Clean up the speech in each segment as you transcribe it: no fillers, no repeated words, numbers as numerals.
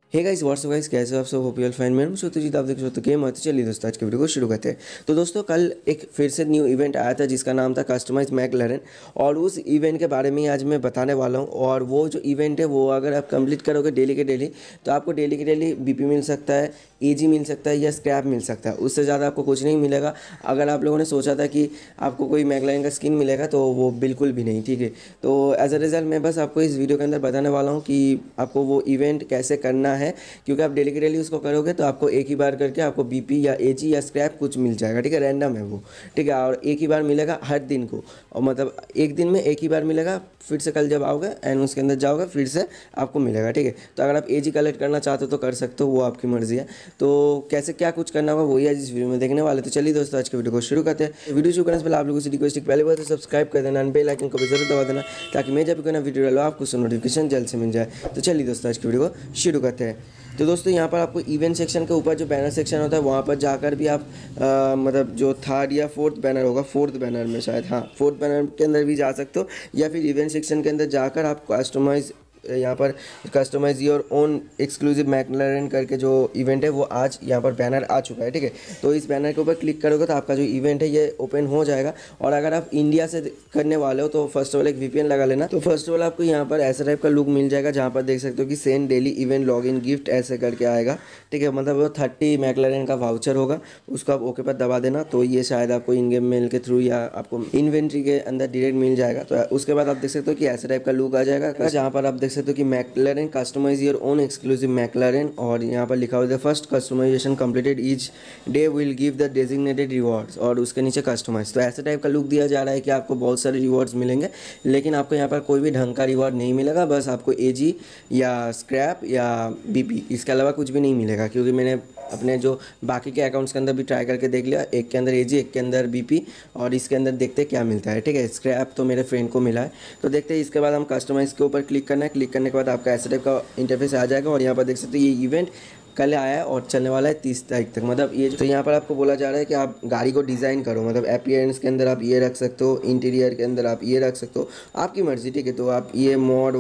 Hey guys what's up guys, कैसे हो आप सब? Hope you all fine. मैं हूं सुजीत, आप देख रहे हो तो गेम। तो चलिए दोस्तों, आज के वीडियो को शुरू करते हैं। तो दोस्तों, कल एक फिर से न्यू इवेंट आया था जिसका नाम था कस्टमाइज मैकलैरेन, और उस इवेंट के बारे में ही आज मैं बताने वाला हूं। और वो जो इवेंट है वो अगर आप कंप्लीट करोगे डेली के डेली, तो आपको डेली के डेली बीपी मिल सकता है, एजी मिल सकता है या स्क्रैप मिल सकता है। उससे ज़्यादा आपको कुछ नहीं मिलेगा। अगर आप लोगों ने सोचा था कि आपको कोई मैकलैरेन का स्किन मिलेगा, तो वो बिल्कुल भी नहीं, ठीक है। तो एज अ रिजल्ट मैं बस आपको इस वीडियो के अंदर बताने वाला हूँ कि आपको वो इवेंट कैसे करना है, क्योंकि आप डेली के डेली उसको करोगे तो आपको एक ही बार करके आपको बीपी या एजी या स्क्रैप कुछ मिल जाएगा, ठीक है। रैंडम है वो, ठीक है। और एक ही बार मिलेगा हर दिन को, और मतलब एक दिन में एक ही बार मिलेगा। फिर से कल जब आओगे एंड उसके अंदर जाओगे फिर से आपको मिलेगा, ठीक है। तो अगर आप एजी कलेक्ट करना चाहते हो तो कर सकते हो, वो आपकी मर्जी है। तो कैसे क्या कुछ करना होगा वही आज इस वीडियो में देखने वाले। तो चलिए दोस्तों, आज के वीडियो को शुरू करते हैं। वीडियो शुरू करने से पहले आप लोगों से रिक्वेस्ट, पहले बार तो सब्सक्राइब कर देना, बेल आइकन को भी जरूर दबा देना, ताकि मैं जब कोई ना वीडियो डालूँ आपको उसका नोटिफिकेशन जल्द से मिल जाए। तो चलिए दोस्तों, आज की वीडियो को शुरू करते हैं। तो दोस्तों, यहाँ पर आपको इवेंट सेक्शन के ऊपर जो बैनर सेक्शन होता है वहाँ पर जाकर भी आप मतलब जो थर्ड या फोर्थ बैनर होगा, फोर्थ बैनर में शायद, हाँ फोर्थ बैनर के अंदर भी जा सकते हो, या फिर इवेंट सेक्शन के अंदर जाकर आप कस्टमाइज, यहाँ पर customise your own exclusive McLaren करके जो इवेंट है वो आज यहाँ पर बैनर आ चुका है, ठीक है। तो इस बैनर के ऊपर क्लिक करोगे तो आपका जो इवेंट है ये ओपन हो जाएगा। और अगर आप इंडिया से करने वाले हो तो फर्स्ट ऑफ ऑल एक वीपीएन लगा लेना। तो फर्स्ट ऑफ ऑल आपको यहाँ पर ऐसा टाइप का लुक मिल जाएगा, जहाँ पर देख सकते हो कि send daily event log in gift ऐसे करके आएगा, ठीक है। मतलब वो 30 मैकलैरेन का वाउचर होगा, उसको आप ओके पर दबा देना। तो ये शायद आपको इन गेम मेल के थ्रू या आपको इन्वेंट्री के अंदर डायरेक्ट मिल जाएगा। तो उसके बाद आप देख सकते हो कि ऐसा टाइप का लुक आ जाएगा, जहाँ पर आप देख सकते हो कि McLaren customise your own exclusive McLaren, और यहाँ पर लिखा हुआ है first customisation completed each day will give the designated rewards, और उसके नीचे कस्टमाइज। तो ऐसे टाइप का लुक दिया जा रहा है कि आपको बहुत सारे रिवॉर्ड्स मिलेंगे, लेकिन आपको यहाँ पर कोई भी ढंग का रिवॉर्ड नहीं मिलेगा। बस आपको एजी या स्क्रैप या बीपी, इसके अलावा कुछ भी नहीं मिलेगा। क्योंकि मैंने अपने जो बाकी के अकाउंट्स के अंदर भी ट्राई करके देख लिया, एक के अंदर एजी, एक के अंदर बीपी, और इसके अंदर देखते हैं क्या मिलता है, ठीक है। स्क्रैप तो मेरे फ्रेंड को मिला है, तो देखते हैं। इसके बाद हम कस्टमाइज के ऊपर क्लिक करना है। क्लिक करने के बाद आपका ऐसे टाइप का इंटरफेस आ जाएगा, और यहाँ पर देख सकते हो ये इवेंट कल आया है और चलने वाला है 30 तारीख तक। मतलब ये तो यहाँ पर आपको बोला जा रहा है कि आप गाड़ी को डिज़ाइन करो, मतलब अपीयरेंस के अंदर आप ये रख सकते हो, इंटीरियर के अंदर आप ये रख सकते हो, आपकी मर्जी, ठीक है। तो आप ये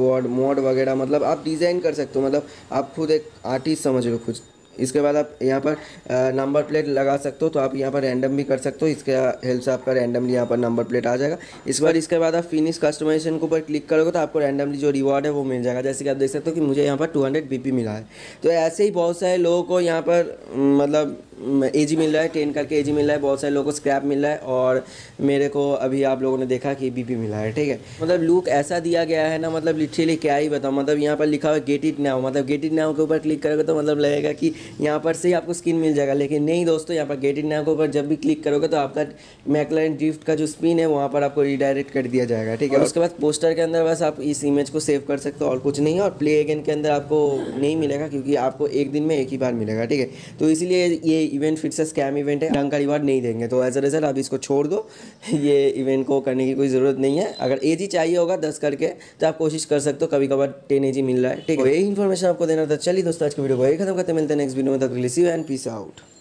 मॉड वगैरह मतलब आप डिज़ाइन कर सकते हो, मतलब आप खुद एक आर्टिस्ट समझ लो खुद। इसके बाद आप यहाँ पर नंबर प्लेट लगा सकते हो, तो आप यहाँ पर रैंडम भी कर सकते हो। इसके हेल्प से आपका रैंडमली यहाँ पर नंबर प्लेट आ जाएगा। इसके बाद आप फिनिश कस्टमाइजेशन के ऊपर क्लिक करोगे तो आपको रैंडमली जो रिवॉर्ड है वो मिल जाएगा। जैसे कि आप देख सकते हो कि मुझे यहाँ पर 200 बीपी मिला है। तो ऐसे ही बहुत सारे लोगों को यहाँ पर मतलब एजी मिल रहा है, 10 करके एजी मिल रहा है, बहुत सारे लोगों को स्क्रैप मिल रहा है, और मेरे को अभी आप लोगों ने देखा कि बीपी मिला है, ठीक है। मतलब लुक ऐसा दिया गया है ना, मतलब लिटरली क्या ही बताऊँ। मतलब यहाँ पर लिखा हुआ गेट इट नाउ, मतलब गेट इट नाउ के ऊपर क्लिक करोगे तो मतलब लगेगा कि यहाँ पर से ही आपको स्किन मिल जाएगा, लेकिन नहीं दोस्तों। यहाँ पर गेट इट नाउ के ऊपर जब भी क्लिक करोगे तो आपका मैकलैरेन ड्रिफ्ट का जो स्पिन है वहाँ पर आपको रिडायरेक्ट कर दिया जाएगा, ठीक है। उसके बाद पोस्टर के अंदर बस आप इस इमेज को सेव कर सकते हो और कुछ नहीं है। और प्ले अगेन के अंदर आपको नहीं मिलेगा, क्योंकि आपको एक दिन में एक ही बार मिलेगा, ठीक है। तो इसलिए ये इवेंट फिर से स्कैम इवेंट है, ढंग का रिवार्ड नहीं देंगे। तो एज अ रिजल्ट आप इसको छोड़ दो, ये इवेंट को करने की कोई ज़रूरत नहीं है। अगर एजी चाहिए होगा 10 करके तो आप कोशिश कर सकते हो, कभी कभार 10 एजी मिल रहा है, ठीक है। यही इन्फॉर्मेशन आपको देना था। चलिए दोस्तों, आज की वीडियो को यही खत्म करते, मिलते हैं नेक्स्ट वीडियो में। तब तक के लिए see you and peace out.